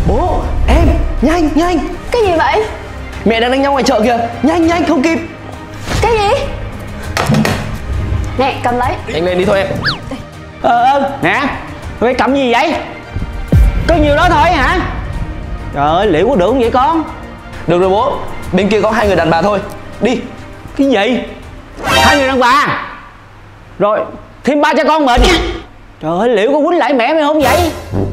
Bố, em, nhanh, nhanh. Cái gì vậy? Mẹ đang đánh nhau ngoài chợ kìa. Nhanh, nhanh, không kịp. Cái gì? Nè, cầm lấy. Nhanh lên đi thôi em. Nè, mày cầm gì vậy? Có nhiêu đó thôi hả? Trời ơi, liệu có được không vậy con? Được rồi bố, bên kia có 2 người đàn bà thôi. Đi. Cái gì? 2 người đàn bà? Rồi, thêm 3 cha con mình. Trời ơi, liệu có quýnh lại mẹ mày không vậy?